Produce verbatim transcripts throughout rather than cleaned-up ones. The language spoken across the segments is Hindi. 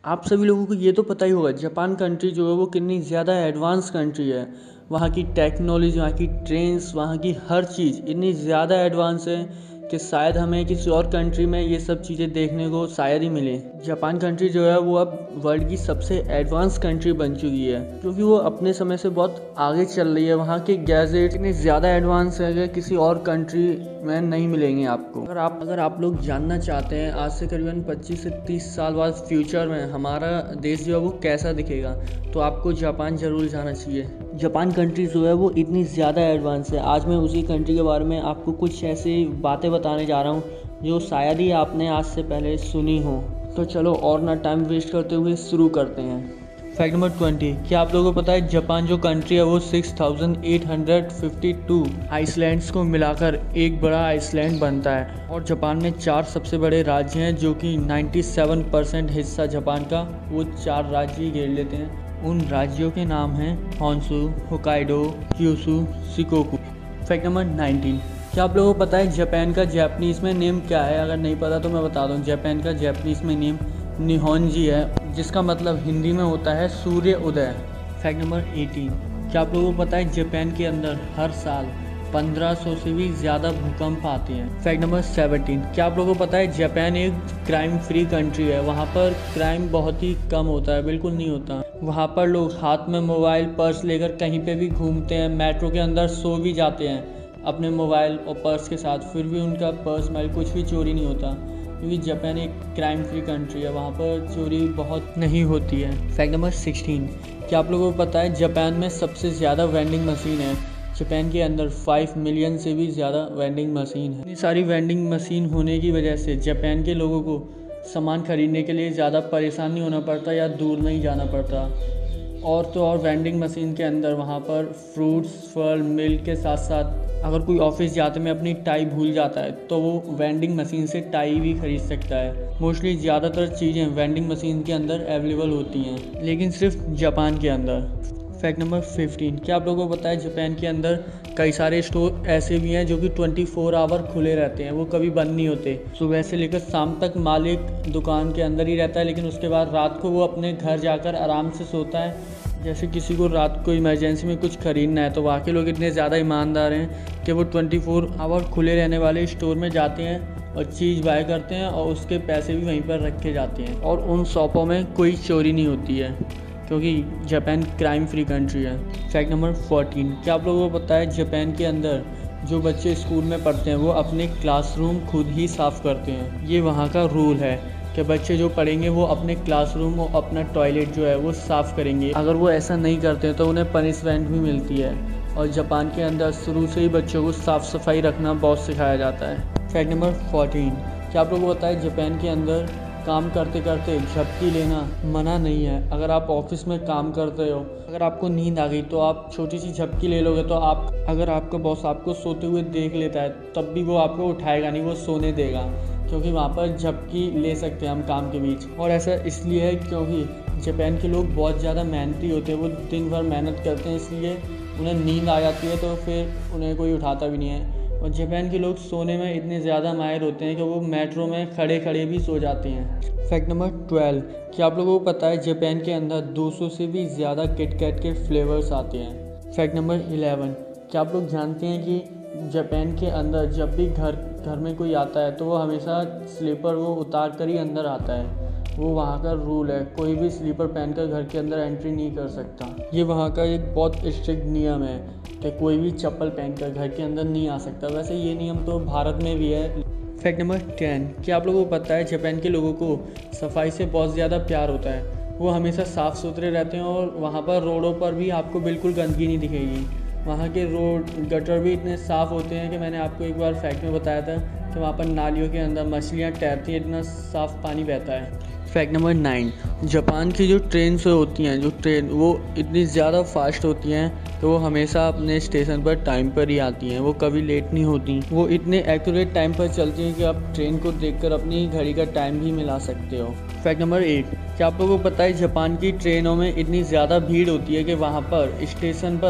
आप सभी लोगों को ये तो पता ही होगा जापान कंट्री जो है वो कितनी ज़्यादा एडवांस कंट्री है। वहाँ की टेक्नोलॉजी, वहाँ की ट्रेन्स, वहाँ की हर चीज़ इतनी ज़्यादा एडवांस है कि शायद हमें किसी और कंट्री में ये सब चीज़ें देखने को शायद ही मिले। जापान कंट्री जो है वो अब वर्ल्ड की सबसे एडवांस कंट्री बन चुकी है, क्योंकि वो अपने समय से बहुत आगे चल रही है। वहाँ के गैजेट इतने ज़्यादा एडवांस है कि किसी और कंट्री में नहीं मिलेंगे आपको। अगर आप अगर आप लोग जानना चाहते हैं आज से करीबन पच्चीस से तीस साल बाद फ्यूचर में हमारा देश जो है वो कैसा दिखेगा, तो आपको जापान ज़रूर जाना चाहिए। जापान कंट्री जो है वो इतनी ज़्यादा एडवांस है। आज मैं उसी कंट्री के बारे में आपको कुछ ऐसी बातें बताने जा रहा हूँ जो शायद ही आपने आज से पहले सुनी हो। तो चलो और ना टाइम वेस्ट करते हुए शुरू करते हैं। फैक्ट नंबर ट्वेंटी, क्या आप लोगों को पता है जापान जो कंट्री है वो six thousand eight hundred fifty two islands को मिलाकर एक बड़ा आइसलैंड बनता है। और जापान में चार सबसे बड़े राज्य हैं जो कि सत्तानवे परसेंट हिस्सा जापान का वो चार राज्य ही घेर लेते हैं। उन राज्यों के नाम हैं Honshu, Hokkaido, Kyushu, Shikoku. Fact number nineteen, क्या आप लोगों को पता है जापान का जापानीज़ में नेम क्या है? अगर नहीं पता तो मैं बता दूं। जापान का जापानीज़ में नेम निहोंजी है, जिसका मतलब हिंदी में होता है सूर्य उदय। फैक्ट नंबर एटीन, क्या आप लोगों को पता है जापान के अंदर हर साल पंद्रह सौ से भी ज़्यादा भूकंप आते हैं। फैक्ट नंबर सेवनटीन, क्या आप लोगों को पता है जापान एक क्राइम फ्री कंट्री है। वहाँ पर क्राइम बहुत ही कम होता है, बिल्कुल नहीं होता। वहाँ पर लोग हाथ में मोबाइल पर्स लेकर कहीं पे भी घूमते हैं, मेट्रो के अंदर सो भी जाते हैं अपने मोबाइल और पर्स के साथ, फिर भी उनका पर्स मोबाइल कुछ भी चोरी नहीं होता, क्योंकि जापान एक क्राइम फ्री कंट्री है। वहाँ पर चोरी बहुत नहीं होती है। फैक्ट नंबर सिक्सटीन, क्या आप लोगों को पता है जापान में सबसे ज़्यादा वेंडिंग मशीन है। जापान के अंदर पाँच मिलियन से भी ज़्यादा वेंडिंग मशीन है। इतनी सारी वेंडिंग मशीन होने की वजह से जापान के लोगों को सामान खरीदने के लिए ज़्यादा परेशान नहीं होना पड़ता या दूर नहीं जाना पड़ता। और तो और वेंडिंग मशीन के अंदर वहाँ पर फ्रूट्स, फल, मिल्क के साथ साथ अगर कोई ऑफिस जाते में अपनी टाई भूल जाता है तो वो वेंडिंग मशीन से टाई भी खरीद सकता है। मोस्टली ज़्यादातर चीज़ें वेंडिंग मशीन के अंदर अवेलेबल होती हैं, लेकिन सिर्फ जापान के अंदर। फैक्ट नंबर फिफ्टीन, क्या आप लोगों को पता है जापान के अंदर कई सारे स्टोर ऐसे भी हैं जो कि चौबीस आवर खुले रहते हैं, वो कभी बंद नहीं होते। सुबह से लेकर शाम तक मालिक दुकान के अंदर ही रहता है, लेकिन उसके बाद रात को वो अपने घर जाकर आराम से सोता है। जैसे किसी को रात को इमरजेंसी में कुछ खरीदना है तो वहाँ के लोग इतने ज़्यादा ईमानदार हैं कि वो चौबीस आवर खुले रहने वाले स्टोर में जाते हैं और चीज़ बाय करते हैं और उसके पैसे भी वहीं पर रखे जाते हैं। और उन शॉपों में कोई चोरी नहीं होती है, क्योंकि जापान क्राइम फ्री कंट्री है। फैक्ट नंबर फोर्टीन, क्या आप लोगों को पता है जापान के अंदर जो बच्चे स्कूल में पढ़ते हैं वो अपने क्लासरूम खुद ही साफ़ करते हैं। ये वहाँ का रूल है कि बच्चे जो पढ़ेंगे वो अपने क्लासरूम और अपना टॉयलेट जो है वो साफ़ करेंगे। अगर वो ऐसा नहीं करते तो उन्हें पनिशमेंट भी मिलती है। और जापान के अंदर शुरू से ही बच्चों को साफ़ सफाई रखना बहुत सिखाया जाता है। फैक्ट नंबर फोर्टीन, क्या आप लोगों को पता है जापान के अंदर काम करते करते झपकी लेना मना नहीं है। अगर आप ऑफिस में काम करते हो, अगर आपको नींद आ गई तो आप छोटी सी झपकी ले लोगे तो आप अगर आपका बॉस आपको सोते हुए देख लेता है तब भी वो आपको उठाएगा नहीं, वो सोने देगा, क्योंकि वहाँ पर झपकी ले सकते हैं हम काम के बीच। और ऐसा इसलिए है क्योंकि जापान के लोग बहुत ज़्यादा मेहनती होते हैं, वो दिन भर मेहनत करते हैं, इसलिए उन्हें नींद आ जाती है तो फिर उन्हें कोई उठाता भी नहीं है। और जापान के लोग सोने में इतने ज़्यादा माहिर होते हैं कि वो मेट्रो में खड़े खड़े भी सो जाते हैं। फैक्ट नंबर ट्वेल्व, क्या आप लोगों को पता है जापान के अंदर दो सौ से भी ज़्यादा किटकैट के फ्लेवर्स आते हैं। फैक्ट नंबर इलेवन, क्या आप लोग जानते हैं कि जापान के अंदर जब भी घर घर में कोई आता है तो वो हमेशा स्लीपर वो उतार कर ही अंदर आता है। वो वहाँ का रूल है, कोई भी स्लीपर पहनकर घर के अंदर एंट्री नहीं कर सकता। ये वहाँ का एक बहुत स्ट्रिक्ट नियम है कि कोई भी चप्पल पहनकर घर के अंदर नहीं आ सकता। वैसे ये नियम तो भारत में भी है। फैक्ट नंबर टेन, क्या आप लोगों को पता है जापान के लोगों को सफाई से बहुत ज़्यादा प्यार होता है। वो हमेशा साफ़ सुथरे रहते हैं और वहाँ पर रोडों पर भी आपको बिल्कुल गंदगी नहीं दिखेगी। वहाँ के रोड गटर भी इतने साफ़ होते हैं कि मैंने आपको एक बार फैक्ट में बताया था कि वहाँ पर नालियों के अंदर मछलियाँ तैरती हैं, इतना साफ़ पानी बहता है। फैक्ट नंबर नाइन, जापान की जो ट्रेन से होती हैं जो ट्रेन वो इतनी ज़्यादा फास्ट होती हैं कि वो हमेशा अपने स्टेशन पर टाइम पर ही आती हैं, वो कभी लेट नहीं होती। वो इतने एक्यूरेट टाइम पर चलती हैं कि आप ट्रेन को देखकर अपनी घड़ी का टाइम भी मिला सकते हो। फैक्ट नंबर एट, क्या आप लोगों को पता है जापान की ट्रेनों में इतनी ज़्यादा भीड़ होती है कि वहाँ पर स्टेशन पर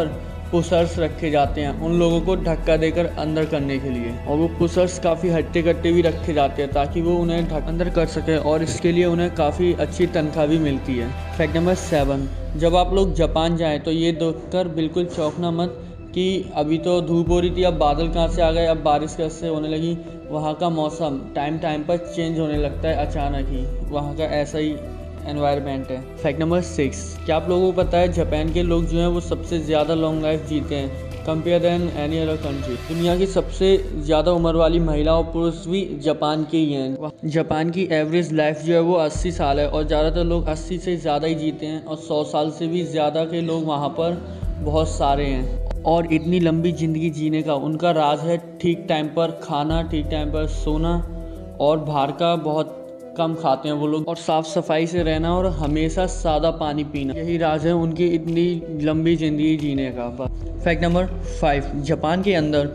पुशर्स रखे जाते हैं उन लोगों को धक्का देकर अंदर करने के लिए, और वो पुशर्स काफ़ी हट्टे कट्टे भी रखे जाते हैं ताकि वो उन्हें ढक अंदर कर सके, और इसके लिए उन्हें काफ़ी अच्छी तनख्वाह भी मिलती है। फैक्ट नंबर सेवन, जब आप लोग जापान जाएं तो ये देखकर बिल्कुल चौंकना मत कि अभी तो धूप हो रही थी, अब बादल कहाँ से आ गए, अब बारिश कैसे होने लगी। वहाँ का मौसम टाइम टाइम पर चेंज होने लगता है अचानक ही, वहाँ का ऐसा ही एनवायरनमेंट है। फैक्ट नंबर सिक्स, क्या आप लोगों को पता है जापान के लोग जो हैं वो सबसे ज़्यादा लॉन्ग लाइफ जीते हैं compare then any other country. दुनिया की सबसे ज़्यादा उम्र वाली महिला और पुरुष भी जापान के ही हैं। जापान की एवरेज लाइफ जो है वो अस्सी साल है, और ज़्यादातर लोग अस्सी से ज़्यादा ही जीते हैं, और सौ साल से भी ज़्यादा के लोग वहाँ पर बहुत सारे हैं। और इतनी लंबी ज़िंदगी जीने का उनका राज है ठीक टाइम पर खाना, ठीक टाइम पर सोना, और बाहर का बहुत कम खाते हैं वो लोग, और साफ़ सफाई से रहना, और हमेशा सादा पानी पीना। यही राज है उनकी इतनी लंबी ज़िंदगी जीने का। फैक्ट नंबर फाइव, जापान के अंदर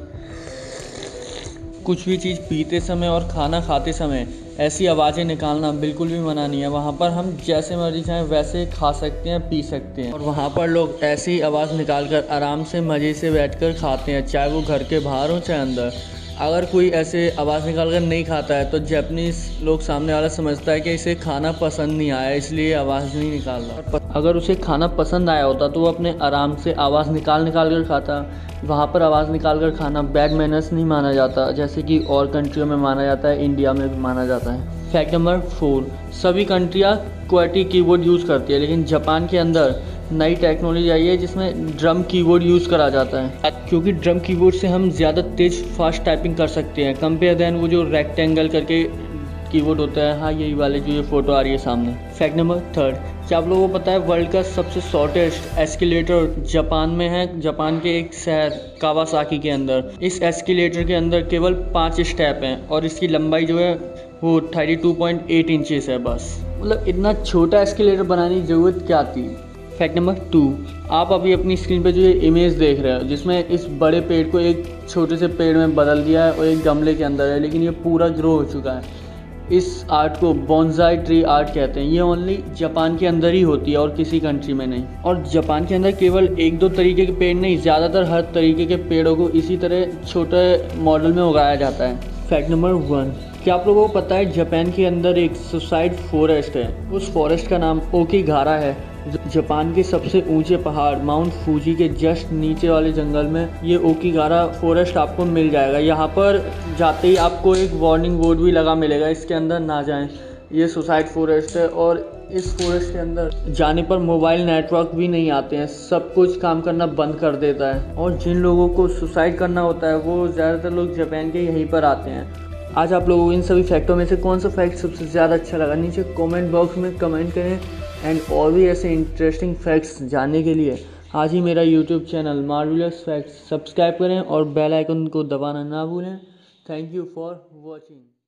कुछ भी चीज़ पीते समय और खाना खाते समय ऐसी आवाज़ें निकालना बिल्कुल भी मना नहीं है। वहाँ पर हम जैसे मर्जी चाहें वैसे खा सकते हैं, पी सकते हैं, और वहाँ पर लोग ऐसी आवाज़ निकाल कर आराम से मज़े से बैठकर खाते हैं, चाहे वो घर के बाहर हो चाहे अंदर। अगर कोई ऐसे आवाज़ निकाल कर नहीं खाता है तो जापानीज़ लोग सामने वाला समझता है कि इसे खाना पसंद नहीं आया, इसलिए आवाज़ नहीं निकाल रहा। अगर उसे खाना पसंद आया होता तो वो अपने आराम से आवाज़ निकाल निकाल कर खाता। वहाँ पर आवाज़ निकाल कर खाना बैड मैनर्स नहीं माना जाता, जैसे कि और कंट्रियों में माना जाता है, इंडिया में भी माना जाता है। फैक्ट नंबर फोर, सभी कंट्रियाँ क्वार्टी कीबोर्ड यूज़ करती है, लेकिन जापान के अंदर नई टेक्नोलॉजी आई है जिसमें ड्रम कीबोर्ड यूज़ करा जाता है, क्योंकि ड्रम कीबोर्ड से हम ज़्यादा तेज़ फास्ट टाइपिंग कर सकते हैं कंपेयर देन वो जो रेक्टेंगल करके कीबोर्ड होता है। हाँ, यही वाले जो ये फ़ोटो आ रही है सामने। फैक्ट नंबर थर्ड, क्या आप लोगों को पता है वर्ल्ड का सबसे शॉर्टेस्ट एस्केलेटर जापान में है, जापान के एक शहर कावासाकी के अंदर। इस एस्केलेटर के अंदर केवल पाँच स्टेप हैं, और इसकी लंबाई जो है वो thirty two point eight inches है बस। मतलब इतना छोटा एस्केलेटर बनाने की ज़रूरत क्या थी। फैक्ट नंबर टू, आप अभी अपनी स्क्रीन पे जो ये इमेज देख रहे हो जिसमें इस बड़े पेड़ को एक छोटे से पेड़ में बदल दिया है और एक गमले के अंदर है, लेकिन ये पूरा ग्रो हो चुका है। इस आर्ट को बोनसाई ट्री आर्ट कहते हैं। ये ओनली जापान के अंदर ही होती है और किसी कंट्री में नहीं। और जापान के अंदर केवल एक दो तरीके के पेड़ नहीं, ज़्यादातर हर तरीके के पेड़ों को इसी तरह छोटे मॉडल में उगाया जाता है। फैक्ट नंबर वन, क्या आप लोगों को पता है जापान के अंदर एक सुसाइड फॉरेस्ट है। उस फॉरेस्ट का नाम ओकिगारा है। जापान के सबसे ऊंचे पहाड़ माउंट फूजी के जस्ट नीचे वाले जंगल में ये ओकिगारा फॉरेस्ट आपको मिल जाएगा। यहाँ पर जाते ही आपको एक वार्निंग बोर्ड भी लगा मिलेगा, इसके अंदर ना जाएं, ये सुसाइड फॉरेस्ट है। और इस फॉरेस्ट के अंदर जाने पर मोबाइल नेटवर्क भी नहीं आते हैं, सब कुछ काम करना बंद कर देता है। और जिन लोगों को सुसाइड करना होता है वो ज़्यादातर लोग जापान के यहीं पर आते हैं। आज आप लोगों को इन सभी फैक्टों में से कौन सा फैक्ट सबसे ज़्यादा अच्छा लगा, नीचे कमेंट बॉक्स में कमेंट करें। एंड और भी ऐसे इंटरेस्टिंग फैक्ट्स जानने के लिए आज ही मेरा YouTube channel marvellous facts subscribe करें और बेल आइकन को दबाना ना भूलें। Thank you for watching.